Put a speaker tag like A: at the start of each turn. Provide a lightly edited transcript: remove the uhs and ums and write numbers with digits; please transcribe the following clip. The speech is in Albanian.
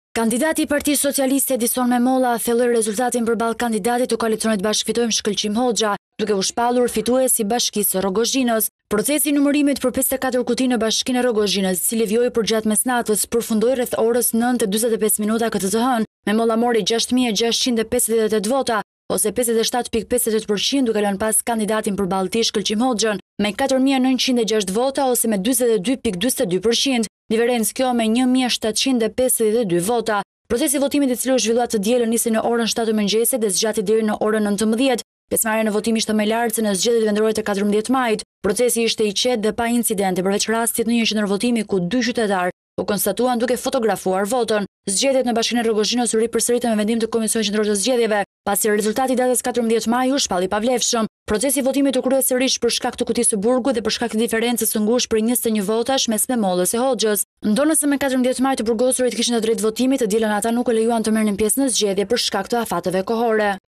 A: Kandidati i Partisë Socialiste Edison Memolla thelloi rezultatin përballë kandidatit të koalicionit Bashkëfitojmë Shkëlqim Hoxha, duke u shpallur fituesi i Bashkisë së Rrogozhinës. Procesi i numërimit për 54 kuti në Bashkinë e Rrogozhinës, i cili vjoi përgjatë mesnatës, përfundoi rreth orës 9:45 minuta këtë të hënë. Memolla mori 6658 vota, ose 57.58%, duke lënë pas kandidatin përballë tij Shkëlqim Hoxhën me 4906 vota ose me 42.42%. Diferencë kjo me 1752 vota. Procesi i votimit, i cili u zhvillua të dielën, nisi në orën 7 të mëngjesit dhe zgjati deri në orën 19. Pjesëmarrja në votim ishte më e lartë se në zgjedhjet vendore të 14 majit. Procesi ishte i qetë dhe pa incidente, përveç rastit në një qendër votimi ku 2 qytetarë u konstatuan duke fotografuar votën. Zgjedhjet në Bashkinë e Rrogozhinës u ripërsëritën me vendim të Komisionit Qendror të Zgjedhjeve, pasi rezultati i datës 14 maj u shpalli pavlefshëm. Procesi i votimit u kryej sërish për shkak të kutisë së burgut dhe për shkak të diferencës së ngushtë për 21 votash mes Memollës e Hoxhës. Ndonëse me 14 maj të burgosurit kishin të drejtë votimit, të dielën ata nuk u lejuan të merrnin pjesë në zgjedhje për shkak të afateve kohore.